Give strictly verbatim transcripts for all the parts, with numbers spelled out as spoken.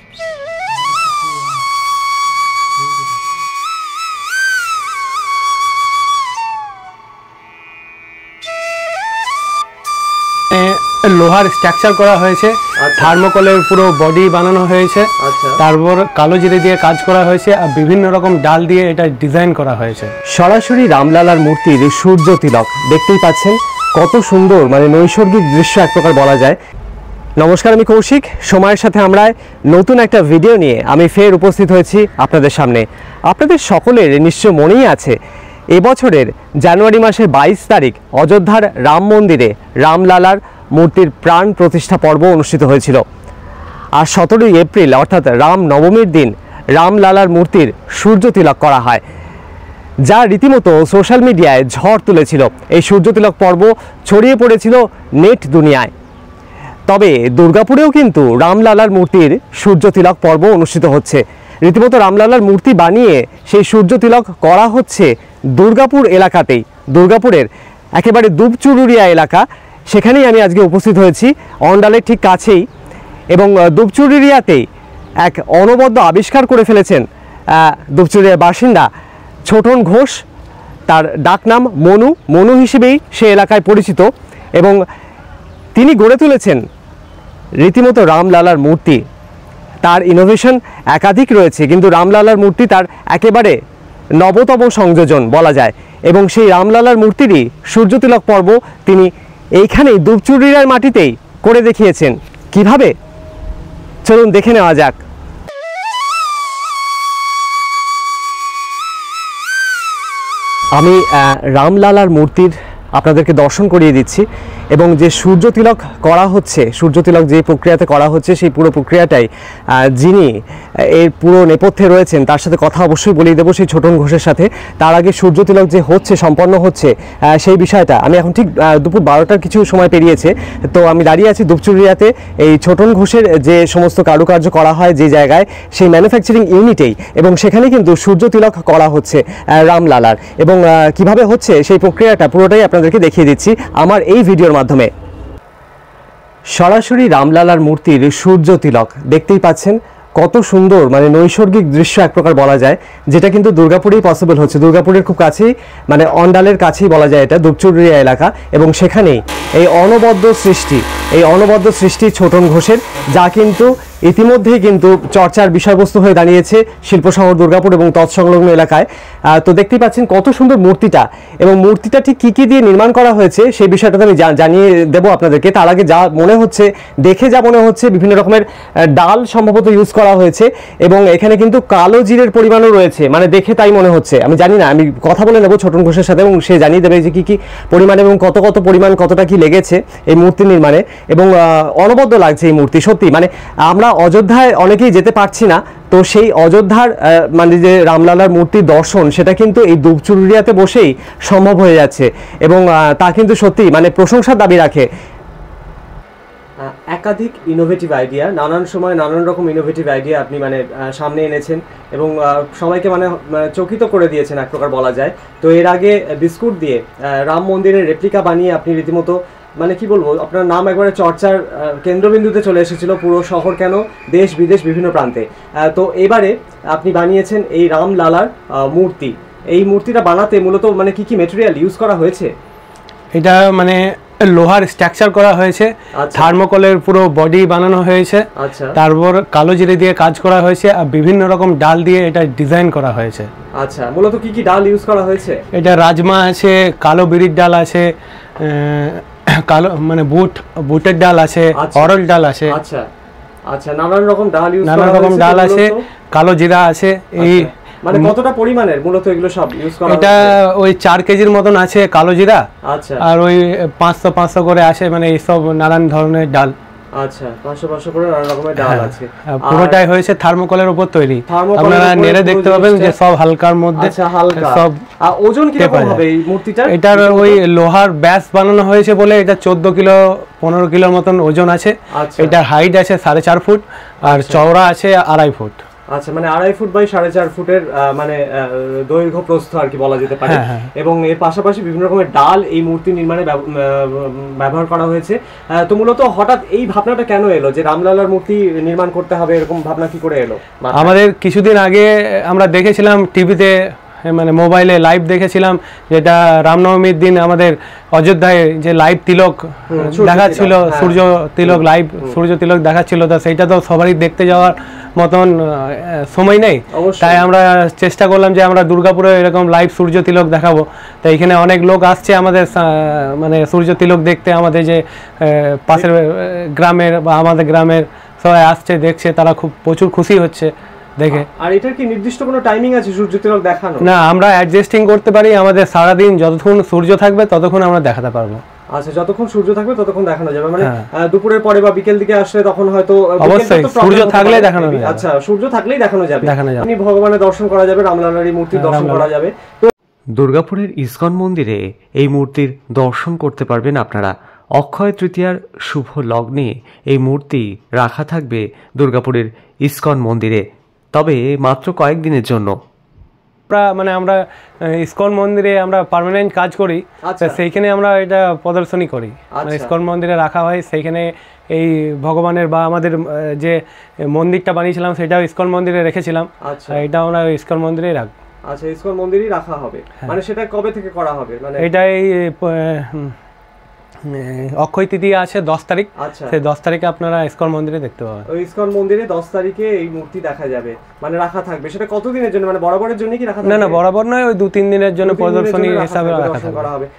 লোহার স্ট্রাকচার করা হয়েছে, থার্মোকলের পুরো বডি বানানো হয়েছে, তারপর কালো জিরে দিয়ে কাজ করা হয়েছে আর বিভিন্ন রকম ডাল দিয়ে এটা ডিজাইন করা হয়েছে। সরাসরি রামলালার মূর্তির সূর্য তিলক দেখতেই পাচ্ছেন, কত সুন্দর, মানে নৈসর্গিক দৃশ্য এক প্রকার বলা যায়। নমস্কার, আমি কৌশিক। সময়ের সাথে আমরা নতুন একটা ভিডিও নিয়ে আমি ফের উপস্থিত হয়েছি আপনাদের সামনে। আপনাদের সকলের নিশ্চয় মনেই আছে, এবছরের জানুয়ারি মাসের বাইশ তারিখ অযোধ্যার রাম মন্দিরে রামলালার মূর্তির প্রাণ প্রতিষ্ঠা পর্ব অনুষ্ঠিত হয়েছিল। আর সতেরোই এপ্রিল অর্থাৎ রাম নবমীর দিন রামলালার মূর্তির সূর্য তিলক করা হয়, যা রীতিমতো সোশ্যাল মিডিয়ায় ঝড় তুলেছিল। এই সূর্য তিলক পর্ব ছড়িয়ে পড়েছিল নেট দুনিয়ায়। তবে দুর্গাপুরেও কিন্তু রামলালার মূর্তির সূর্য তিলক পর্ব অনুষ্ঠিত হচ্ছে। রীতিমতো রামলালার মূর্তি বানিয়ে সেই সূর্য তিলক করা হচ্ছে দুর্গাপুর এলাকাতেই। দুর্গাপুরের একেবারে দুবচুরুরিয়া এলাকা, সেখানেই আমি আজকে উপস্থিত হয়েছি, অন্ডালের ঠিক কাছেই। এবং দুবচুরুরিয়াতেই এক অনবদ্য আবিষ্কার করে ফেলেছেন দুবচুরুরিয়ার বাসিন্দা ছোটন ঘোষ। তার ডাকনাম মনু, মনু হিসেবেই সে এলাকায় পরিচিত। এবং তিনি গড়ে তুলেছেন রীতিমতো রামলালার মূর্তি। তার ইনোভেশন একাধিক রয়েছে, কিন্তু রামলালার মূর্তি তার একেবারে নবতম সংযোজন বলা যায়। এবং সেই রামলালার মূর্তিরই সূর্য তিলক পর্ব তিনি এইখানেই দুবচুরুরিয়ার মাটিতেই করে দেখিয়েছেন। কিভাবে, চলুন দেখে নেওয়া যাক। আমি রামলালার মূর্তির আপনাদেরকে দর্শন করিয়ে দিচ্ছি। এবং যে সূর্য তিলক করা হচ্ছে, সূর্য তিলক যে প্রক্রিয়াতে করা হচ্ছে, সেই পুরো প্রক্রিয়াটাই যিনি এর পুরো নেপথ্যে রয়েছেন তার সাথে কথা অবশ্যই বলিয়ে দেবো, সেই ছোটন ঘোষের সাথে। তার আগে সূর্য তিলক যে হচ্ছে, সম্পন্ন হচ্ছে, সেই বিষয়টা আমি এখন ঠিক দুপুর বারোটার কিছু সময় পেরিয়েছে, তো আমি দাঁড়িয়ে আছি দুবচুরুরিয়াতে। এই ছোটন ঘোষের যে সমস্ত কারুকার্য করা হয় যে জায়গায়, সেই ম্যানুফ্যাকচারিং ইউনিটেই, এবং সেখানে কিন্তু সূর্য তিলক করা হচ্ছে রামলালার। এবং কিভাবে হচ্ছে সেই প্রক্রিয়াটা পুরোটাই আপনাদেরকে দেখিয়ে দিচ্ছি আমার এই ভিডিওর মাধ্যমে। সরাসরি রামলালার মূর্তির সূর্য তিলক দেখতেই পাচ্ছেন, কত সুন্দর, মানে নৈসর্গিক দৃশ্য এক প্রকার বলা যায়, যেটা কিন্তু দুর্গাপুরেই পসিবল হচ্ছে। দুর্গাপুরের খুব কাছেই, মানে অন্ডালের কাছেই বলা যায় এটা, দুবচুরুরিয়া এলাকা। এবং সেখানেই এই অনবদ্য সৃষ্টি, এই অনবদ্য সৃষ্টি ছোটন ঘোষের, যা কিন্তু ইতিমধ্যেই কিন্তু চর্চার বিষয়বস্তু হয়ে দাঁড়িয়েছে শিল্প শহর দুর্গাপুর এবং তৎসংলগ্ন এলাকায়। তো দেখতেই পাচ্ছেন কত সুন্দর মূর্তিটা, এবং মূর্তিটা ঠিক কী কী দিয়ে নির্মাণ করা হয়েছে সেই বিষয়টা আমি জানিয়ে দেবো আপনাদেরকে। তার আগে যা মনে হচ্ছে, দেখে যা মনে হচ্ছে, বিভিন্ন রকমের ডাল সম্ভবত ইউজ করা হয়েছে। এবং এখানে কিন্তু কালো জিরের পরিমাণও রয়েছে, মানে দেখে তাই মনে হচ্ছে। আমি জানি না, আমি কথা বলে নেবো ছোটন ঘোষের সাথে, এবং সে জানিয়ে দেবে যে কী কী পরিমাণ এবং কত কত পরিমাণ, কতটা কি লেগেছে এই মূর্তি নির্মাণে। এবং অনবদ্য লাগছে এই মূর্তি, সত্যি। মানে আমরা অযোধ্যায় অনেকেই যেতে পারছি না, তো সেই অযোধ্যার মানে যে রামলালার মূর্তির দর্শন, সেটা কিন্তু এই দুবচুরুরিয়াতে বসেই সম্ভব হয়ে যাচ্ছে। এবং তা কিন্তু সত্যি মানে প্রশংসার দাবি রাখে। একাধিক ইনোভেটিভ আইডিয়া, নানান সময় নানান রকম ইনোভেটিভ আইডিয়া আপনি মানে সামনে এনেছেন এবং সবাইকে মানে চকিত করে দিয়েছেন এক প্রকার বলা যায়। তো এর আগে বিস্কুট দিয়ে রাম মন্দিরের রেপ্লিকা বানিয়ে আপনি রীতিমতো মানে কি বলবো, আপনার নাম একবারে চর্চার কেন্দ্রবিন্দুতে চলে এসেছিল, পুরো শহর কেন দেশ বিদেশ বিভিন্ন প্রান্তে। তো এবারে আপনি বানিয়েছেন এই রামলালার মূর্তি। এই মূর্তিটা বানাতে মূলত মানে কি কি ম্যাটেরিয়াল ইউজ করা হয়েছে? এটা মানে লোহার স্ট্রাকচার করা হয়েছে, থার্মোকলের পুরো বডি বানানো হয়েছে, তারপর কালো জিরে দিয়ে কাজ করা হয়েছে আর বিভিন্ন রকম ডাল দিয়ে এটা ডিজাইন করা হয়েছে। আচ্ছা, মূলত কি কি ডাল ইউজ করা হয়েছে? এটা রাজমা আছে, কালো বিরির ডাল আছে, কালো মানে বুট বুটের ডাল আছে, অরল ডাল আছে। আচ্ছা আচ্ছা, নানান রকম ডাল ইউজ নানান রকম ডাল আছে, কালো জিরা আছে। এই মানে কতটা পরিমাণের মূলত এগুলো সব ইউজ করা? এটা ওই চার কেজির মতন আছে কালো জিরা। আচ্ছা, আর ওই পাঁচশো পাঁচশো করে আসে, মানে এইসব নানান ধরনের ডাল। আচ্ছা, পাঁচশো পাঁচশো করে নানা রকমের ডাল আছে। পুরোটাই হয়েছে থার্মোকলের উপর তৈরি। আপনারা নেড়ে দেখতে পাবেন যে সব হালকার মধ্যে। আচ্ছা, হালকা। সব ওজন কি রকম হবে এই মূর্তিটার? এটার ওই লোহার ব্যাস বানানো হয়েছে বলে এটা চোদ্দ কিলো পনেরো কিলোর মতন ওজন আছে। এটা হাইট আছে সাড়ে চার ফুট আর চওড়া আছে আড়াই ফুট। আচ্ছা, মানে আড়াই ফুট বাই সাড়ে চার ফুটের মানে দৈর্ঘ্য প্রস্থ আর কি বলা যেতে পারে। এবং এর পাশাপাশি বিভিন্ন রকমের ডাল এই মূর্তি নির্মাণে ব্যবহার করা হয়েছে। তো মূলত হঠাৎ এই ভাবনাটা কেন এলো যে রামলালার মূর্তি নির্মাণ করতে হবে, এরকম ভাবনা কি করে এলো? আমাদের কিছুদিন আগে আমরা দেখেছিলাম টিভিতে, মানে মোবাইলে লাইভ দেখেছিলাম, যেটা রামনবমীর দিন আমাদের অযোধ্যায় যে লাইভ তিলক দেখাচ্ছিল, সূর্য তিলক লাইভ সূর্য তিলক দেখাচ্ছিল। তা সেইটা তো সবারই দেখতে যাওয়ার মতন সময় নেই, তাই আমরা চেষ্টা করলাম যে আমরা দুর্গাপুরে এরকম লাইভ সূর্য তিলক দেখাবো। তাই এখানে অনেক লোক আসছে আমাদের মানে সূর্য তিলক দেখতে, আমাদের যে পাশের গ্রামের বা আমাদের গ্রামের সবাই আসছে দেখছে, তারা খুব প্রচুর খুশি হচ্ছে দেখে। আর এটার কি নির্দিষ্ট কোনো টাইমিং আছে সূর্য তিলক দেখানো? না, আমরা অ্যাডজাস্টিং করতে পারি, আমাদের সারা দিন যতক্ষণ সূর্য থাকবে ততক্ষণ আমরা দেখাতে পারবো। আচ্ছা, যতক্ষণ সূর্য থাকবে ততক্ষণ দেখানো যাবে, মানে দুপুরের পরে বা বিকেল দিকে আসলে তখন হয়তো অবশ্যই সূর্য থাকলে দেখানো যাবে। আচ্ছা, সূর্য থাকলেই দেখানো যাবে, আপনি ভগবানের দর্শন করা যাবে, রামলালার মূর্তি দর্শন করা যাবে। তো দুর্গাপুরের ইসকন মন্দিরে এই মূর্তির দর্শন করতে পারবেন আপনারা। অক্ষয় তৃতীয়ার শুভ লগ্নে এই মূর্তি রাখা থাকবে দুর্গাপুরের ইসকন মন্দিরে, তবে মাত্র কয়েকদিনের জন্য। মানে আমরা ইসকন মন্দিরে আমরা পার্মানেন্ট কাজ করি, সেইখানে আমরা এটা প্রদর্শনী করি, ইসকন মন্দিরে রাখা হয়। সেইখানে এই ভগবানের বা আমাদের যে মন্দিরটা বানিয়েছিলাম সেটাও ইসকন মন্দিরে রেখেছিলাম, এটা আমরা ইসকন মন্দিরেই রাখবো। আচ্ছা, ইসকন মন্দিরেই রাখা হবে, মানে সেটা কবে থেকে করা হবে? মানে এটাই অক্ষয় তৃতীয়া আছে দশ তারিখ, সেই দশ তারিখে আপনারা ইসকন মন্দিরে দেখতে পাবেন। ওই ইসকন মন্দিরে দশ তারিখে এই মূর্তি দেখা যাবে, মানে রাখা থাকবে। সেটা কতদিনের জন্য, মানে বরাবরের জন্য কি রাখা থাকবে? না না, বরাবর নয়, ওই দু তিন দিনের জন্য প্রদর্শনী হিসাবে রাখা করা হবে।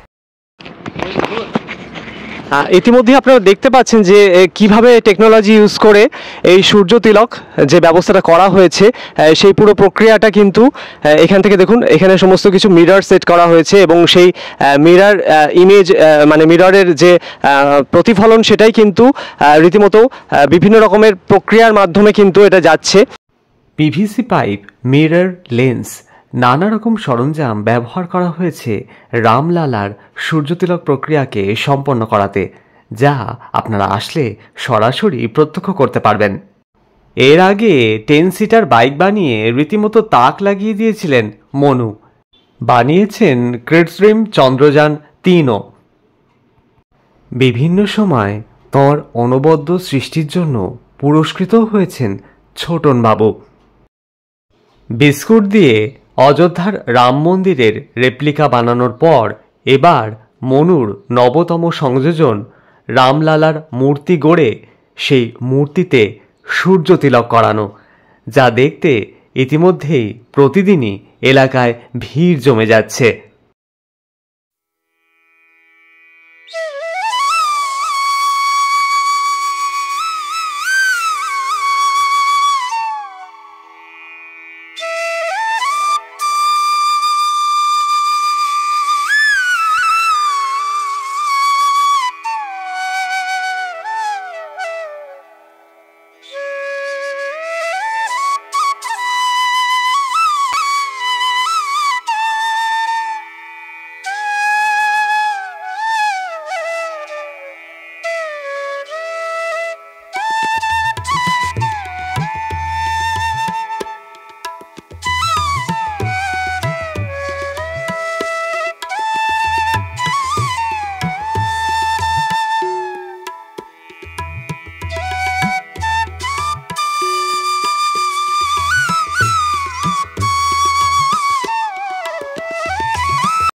ইতিমধ্যে আপনারা দেখতে পাচ্ছেন যে কিভাবে টেকনোলজি ইউজ করে এই সূর্য তিলক যে ব্যবস্থাটা করা হয়েছে, সেই পুরো প্রক্রিয়াটা কিন্তু এখান থেকে দেখুন, এখানে সমস্ত কিছু মিরর সেট করা হয়েছে এবং সেই মিরর ইমেজ মানে মিররের যে প্রতিফলন সেটাই কিন্তু রীতিমতো বিভিন্ন রকমের প্রক্রিয়ার মাধ্যমে কিন্তু এটা যাচ্ছে। পিভিসি পাইপ, মিরর, লেন্স, নানা রকম সরঞ্জাম ব্যবহার করা হয়েছে রামলালার সূর্যতিলক প্রক্রিয়াকে সম্পন্ন করাতে, যা আপনারা আসলে সরাসরি প্রত্যক্ষ করতে পারবেন। এর আগে টেন সিটার বাইক বানিয়ে রীতিমতো তাক লাগিয়ে দিয়েছিলেন মনু, বানিয়েছেন ক্রেডস্ট্রিম চন্দ্রযান তিনও। বিভিন্ন সময় তাঁর অনবদ্য সৃষ্টির জন্য পুরস্কৃত হয়েছেন ছোটনবাবু। বিস্কুট দিয়ে অযোধ্যার রাম মন্দিরের রেপ্লিকা বানানোর পর এবার মনুর নবতম সংযোজন রামলালার মূর্তি গড়ে সেই মূর্তিতে সূর্য তিলক করানো, যা দেখতে ইতিমধ্যেই প্রতিদিনই এলাকায় ভিড় জমে যাচ্ছে।